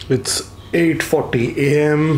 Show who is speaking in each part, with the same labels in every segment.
Speaker 1: It's 8:40 a.m.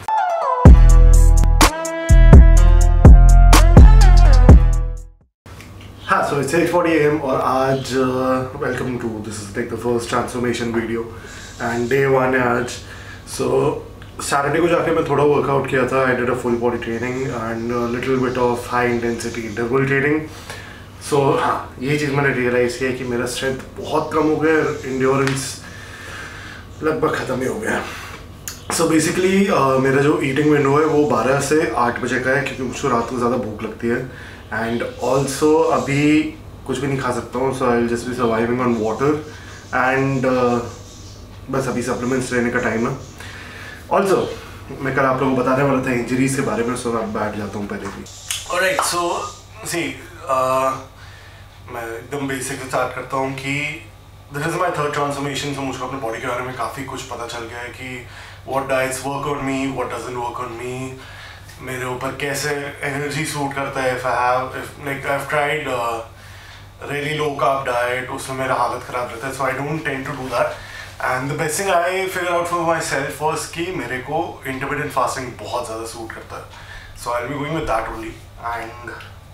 Speaker 1: हाँ, so it's 8:40 a.m. और आज welcome to this is like the first transformation video and day 1 है आज. So Saturday को जाके मैं थोड़ा workout किया था. I did a full body training and a little bit of high intensity interval training. So हाँ, ये चीज़ मैंने realize किया कि मेरा strength बहुत कम हो गया, endurance लगभग ख़त्म ही हो गया. So basically मेरा जो eating window है वो 12 से 8 बजे का है क्योंकि मुझको रात को ज़्यादा भूख लगती है. And also अभी कुछ भी नहीं खा सकता हूँ, so I'll just be surviving on water and बस अभी supplements लेने का टाइम है. Also मैं कल आप लोगों को बताने वाला था इंजरीज के बारे में, so मैं बैठ जाता हूँ पहले भी. Alright, so see मैं एकदम बेसिक से स्टार्ट करता हूँ कि this is my third transformation, so मुझको अपने बॉडी के बारे में काफ़ी कुछ पता चल गया है कि what diets work on me, what doesn't work on me, मेरे ऊपर कैसे एनर्जी सूट करता है. If I've tried really low carb diet, उसमें मेरा हालत ख़राब रहता है, so I don't tend to do that. And the best thing I figured out for myself was कि मेरे को intermittent fasting बहुत ज़्यादा सूट करता है, so I'll be going with that only. And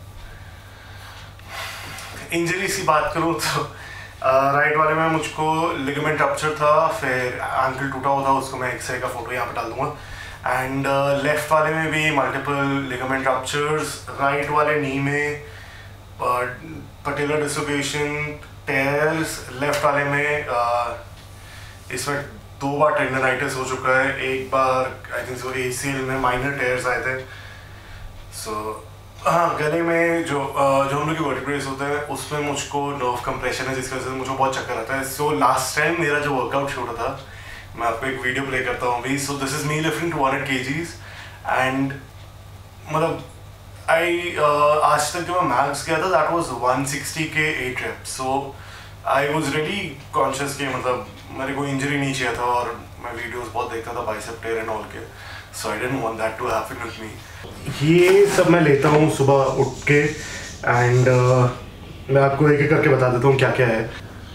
Speaker 1: injuries की बात करूँ तो राइट वाले में मुझको लिगामेंट रप्चर था, फिर एंकल टूटा हुआ था, उसको मैं एक्सरे का फोटो यहाँ पे डाल दूँगा. एंड लेफ्ट वाले में भी मल्टीपल लिगामेंट रप्चर्स, राइट वाले नी में पटेलर डिसलोकेशन, टेयर्स, लेफ्ट वाले में इसमें 2 बार टेंडनाइटिस हो चुका है, एक बार आई थिंक सो ACL में माइनर टेयर्स आए थे. सो हाँ, गले में जो हम लोग के वर्टिब्रेस होते हैं उसमें मुझको नर्व कंप्रेशन है जिसकी वजह से मुझको बहुत चक्कर आता है. सो लास्ट टाइम मेरा जो वर्कआउट शूट था, मैं आपको एक वीडियो प्ले करता हूँ अभी. So this is me lifting 200 kgs and मतलब आज तक जो मैं मैक्स किया था दैट वाज 160 के 8 reps. So I was really conscious कि मतलब मेरे को इंजरी नहीं चाहिए था और मैं वीडियोस बहुत देखता था बाइसेप टेयर एंड ऑल के. So I didn't want that to happen with me. ये सब मैं लेता हूँ सुबह उठ के एंड मैं आपको एक एक करके बता देता हूँ क्या क्या है.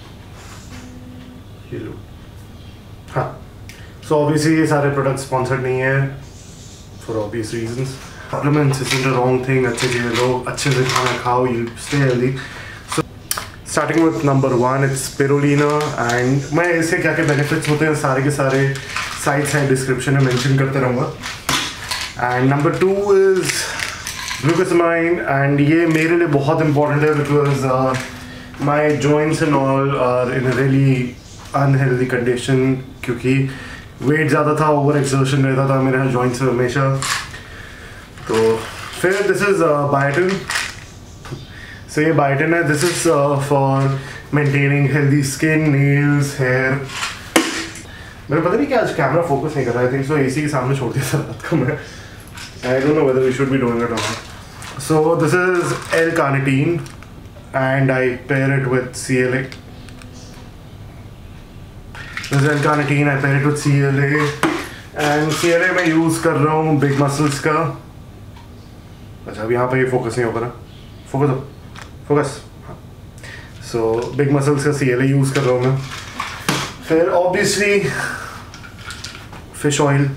Speaker 1: ये लो. हाँ, सो ऑब्वियसली ये सारे प्रोडक्ट स्पॉन्सर्ड नहीं है for obvious reasons. Supplements is the wrong thing. अच्छे चीज़ें लो, अच्छे से खाना खाओ, you stay healthy. So starting with number 1 it's spirulina. And मैं इसके क्या क्या बेनिफिट्स होते हैं सारे के सारे साइड्स हैं डिस्क्रिप्शन में मेंशन करते रहूँगा. And number 2 is glucosamine and ये मेरे लिए बहुत इंपॉर्टेंट है because my joints and all are in really unhealthy condition क्योंकि वेट ज़्यादा था, ओवर एक्सर्शन रहता था मेरे जॉइंट्स में हमेशा. तो फिर दिस इज़ बायोटिन. सो ये बायोटिन है. This is for maintaining healthy skin, nails, hair. मेरे पता नहीं कि आज कैमरा फोकस नहीं कर रहा है. आई थिंक सो AC के सामने छोड़ दिया था रात को मैं. I don't know whether we should be doing it और not. So this is L-carnitine and I pair it with CLA. This is L-carnitine, I pair it with CLA and CLA मैं यूज़ कर रहा हूँ big muscles का. अच्छा, अब यहाँ पे ये फोकस नहीं होगा ना. फोकस. सो बिग मसल्स का CLA यूज़ कर रहा हूँ मैं. फिर obviously fish oil.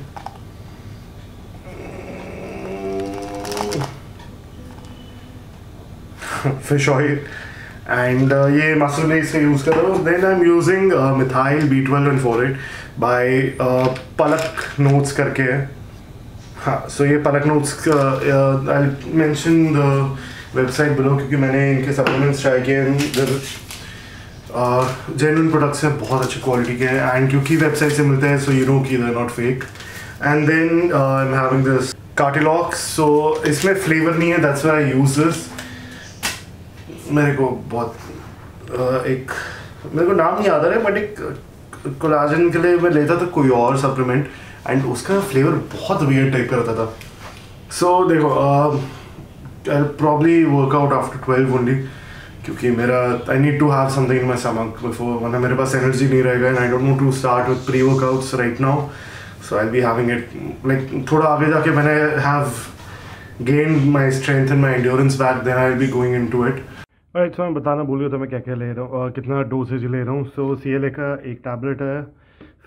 Speaker 1: Fish oil and ये मसल बेस का यूज़ कर रहा हूँ. Then I am using methyl B12 and folate by Palak notes करके है. हाँ, सो ये Palak notes I mention the website below क्योंकि मैंने इनके सप्लीमेंट्स ट्राई किए. जेन्युइन प्रोडक्ट्स हैं, बहुत अच्छी क्वालिटी के हैं एंड क्योंकि वेबसाइट से मिलते हैं सो यू नो कि they are not fake. And then I am having this Cartilox. So इसमें फ्लेवर नहीं है, that's why I use this. मेरे को बहुत मेरे को नाम नहीं याद आ रहा है बट एक कोलाजन के लिए मैं लेता था कोई और सप्लीमेंट एंड उसका फ्लेवर बहुत वियर्ड टाइप का रहता था. सो देखो I probably workout after 12 only क्योंकि मेरा I need to have something in my stomach before, वरना मेरे पास एनर्जी नहीं रहेगा and I don't want to start with pre workouts right now. So I will be having it like थोड़ा आगे जाके मैंने have gained my strength and my endurance back, then I will be going into it. Right, so मैं बताना भूल गया था मैं क्या क्या ले रहा हूँ और कितना डोसेज ले रहा हूँ. सो CLA का एक टैबलेट है,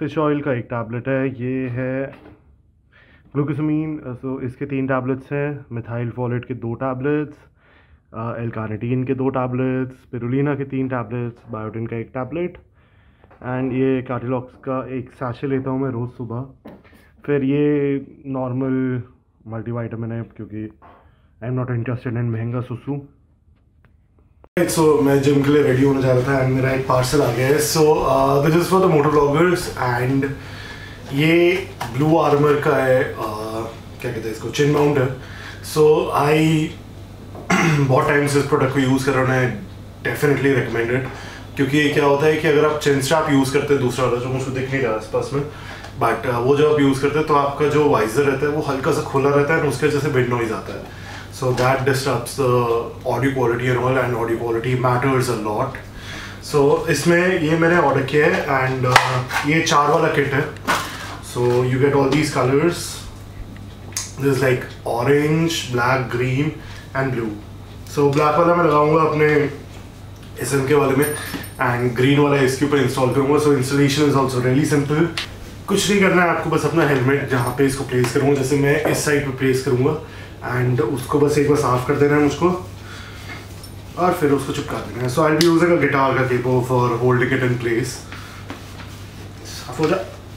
Speaker 1: फिश ऑयल का एक टैबलेट है, ये है ग्लूकोसामीन, सो इसके 3 टैबलेट्स हैं, मिथाइल फोलेट के 2 टैबलेट्स, एल कार्निटीन के 2 टैबलेट्स, स्पिरुलिना के 3 टैबलेट्स, बायोटिन का 1 टैबलेट, एंड ये कार्टिलॉक्स का 1 सैशे लेता हूँ मैं रोज़ सुबह। फिर ये नॉर्मल मल्टीवाइटामिन है क्योंकि I am not interested in महंगा सुसु। सो मैं जिम के लिए रेडी होने जा रहा था एंड मेरा एक पार्सल आ गया है। So this is for the motor bloggers and ये ब्लू आर्मर का है, क्या कहते हैं इसको, चिन माउंट है। सो आई बहुत टाइम से इस प्रोडक्ट को यूज़ कर रहा हूँ, डेफिनेटली रिकमेंडेड, क्योंकि क्या होता है कि अगर आप चिन स्ट्रैप यूज़ करते हैं, दूसरा वाला जो मुझको दिख नहीं रहा आसपास में, बट वो जब आप यूज़ करते हैं तो आपका जो वाइजर रहता है वो हल्का सा खुला रहता है और उसके वजह से बिड नॉइज आता है। So that disturbs the audio quality and all, and audio quality matters a lot. So इसमें ये मैंने ऑर्डर किया है एंड ये 4 वाला किट है। So you get all these colours, this like orange, black, green and blue. So black वाला मैं लगाऊंगा अपने SN के वाले में एंड ग्रीन वाला इसके ऊपर इंस्टॉल करूँगा। So installation is also really simple, कुछ नहीं करना है आपको, बस अपना हेलमेट जहाँ पे इसको प्लेस करूँगा, जैसे मैं इस साइड पे प्लेस करूँगा एंड उसको बस एक बार साफ कर देना है मुझको और फिर उसको चिपका देना है। So I will be using a guitar का cable for holding it in place. साफ हो जा।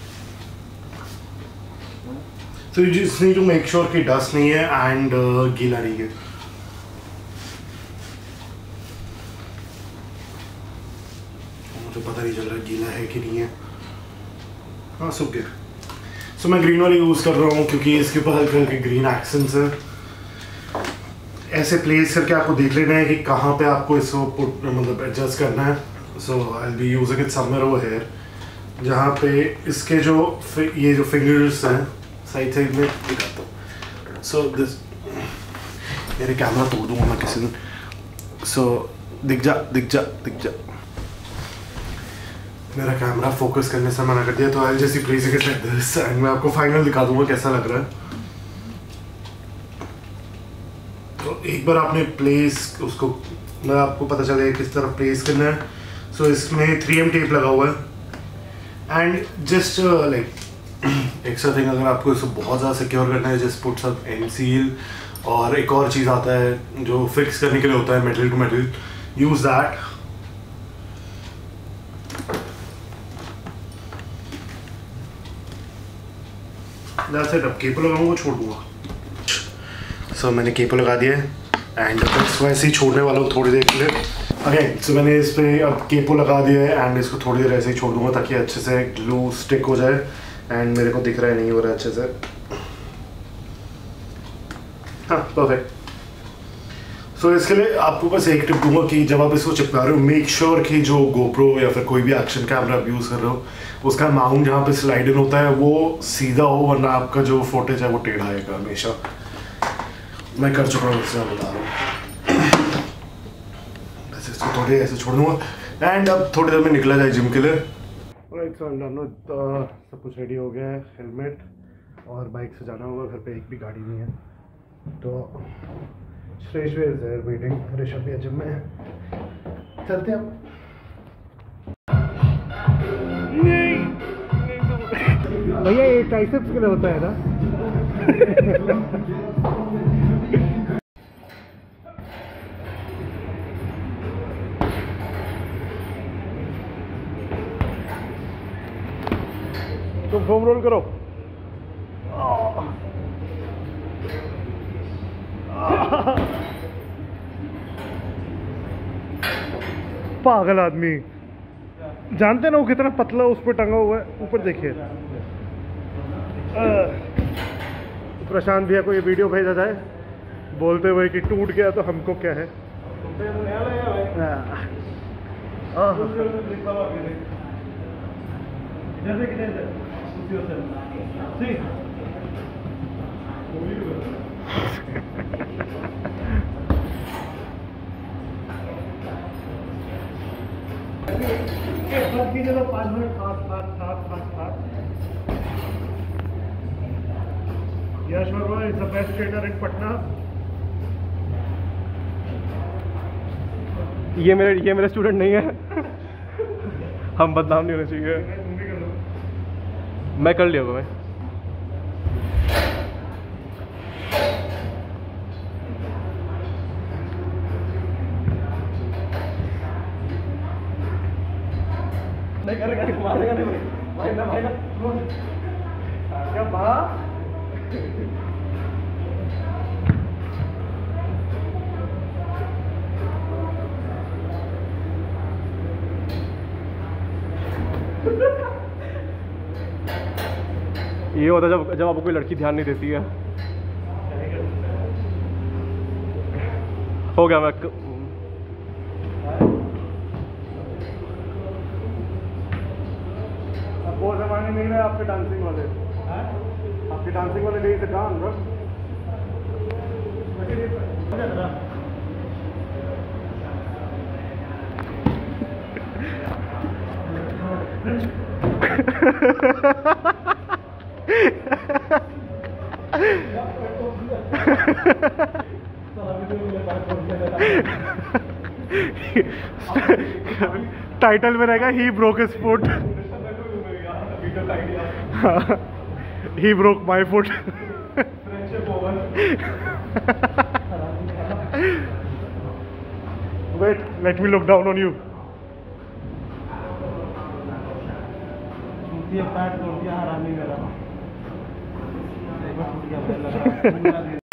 Speaker 1: So you just need to make sure कि डस्ट नहीं है एंड गीला नहीं है। मुझे पता नहीं चल रहा गीला है कि नहीं है। हाँ, सूख गया। सो मैं ग्रीन वाली यूज़ कर रहा हूँ क्योंकि इसके ऊपर हल्के हल्के ग्रीन एक्सेंट्स हैं। ऐसे प्लेस करके आपको देख लेना है कि कहाँ पे आपको इसको मतलब एडजस्ट करना है। So I will be using it somewhere over here, जहाँ पे इसके जो ये जो फिंगर्स हैं साइड साइड में दिखाता हूँ। सो दिस, मेरे कैमरा तोड़ दूँगा मैं किसी दिन। सो दिख जा दिख जा दिख जा, मेरा कैमरा फोकस करने से मना कर दिया, तो आई जैसी place it like this and मैं आपको फाइनल दिखा दूंगा कैसा लग रहा है। तो एक बार आपने प्लेस उसको, मैं आपको पता चल गया किस तरह प्लेस करना है। सो इसमें 3M टेप लगा हुआ है and just like extra thing, अगर आपको इसको बहुत ज़्यादा सिक्योर करना है, जस्ट पुट सब एंड सील, और एक और चीज़ आता है जो फिक्स करने के लिए होता है, metal to metal, use that. अब केबल लगाऊंगा, छोड़ दूंगा। सो मैंने केबल लगा दिया है एंड बस वैसे ही छोड़ने वाला हूँ थोड़ी देर के लिए। ओके, सो मैंने इस पर अब केबल लगा दिया है एंड इसको थोड़ी देर ऐसे ही छोड़ दूंगा ताकि अच्छे से ग्लू स्टिक हो जाए। एंड मेरे को दिख रहा है नहीं हो रहा है अच्छे से। हाँ, परफेक्ट। सो इसके लिए आपको बस एक टिप दूंगा कि जब आप इसको चिपका रहे हो, मेक श्योर कि जो गोप्रो या फिर कोई भी एक्शन कैमरा आप यूज़ कर रहे हो, उसका माउंट जहाँ पे स्लाइड इन होता है वो सीधा हो, वरना आपका जो फुटेज है वो टेढ़ा आएगा हमेशा। मैं कर चुका हूँ, इससे बता रहा हूँ। बस इसको थोड़ी ऐसे छोड़ दूँगा एंड अब थोड़ी देर में निकला जाए जिम के लिए। राइट, सो सब कुछ रेडी हो गया है, हेलमेट और बाइक से जाना होगा, घर पे एक भी गाड़ी नहीं है। तो Shresh is there waiting, Rishabh भी जिम में है, चलते हैं अब। भैया ये ट्राइसेप्स के लिए होता है ना। तुम फोम रोल करो। पागल आदमी, जानते ना वो कितना पतला उस पर टंगा हुआ है, ऊपर देखिए। प्रशांत भैया को ये वीडियो भेजा जाए बोलते हुए कि टूट गया तो हमको क्या है। चलो 5 minute Yash Varma is the best trainer in Patna. ये मेरे स्टूडेंट नहीं है। हम बदनाम नहीं होने चाहिए।
Speaker 2: मैं कर लिया मैं। नहीं कर मारेगा नहीं भाई ना भाई ना क्या बा ये होता है जब आपको कोई लड़की ध्यान नहीं देती है। हो गया मैं वो जमाने नहीं रहे आपके डांसिंग वाले, आपके डांसिंग वाले नहीं थे काम बस। टाइटल में रहेगा ही broke his foot, he broke my foot. Wait, let me look down on you.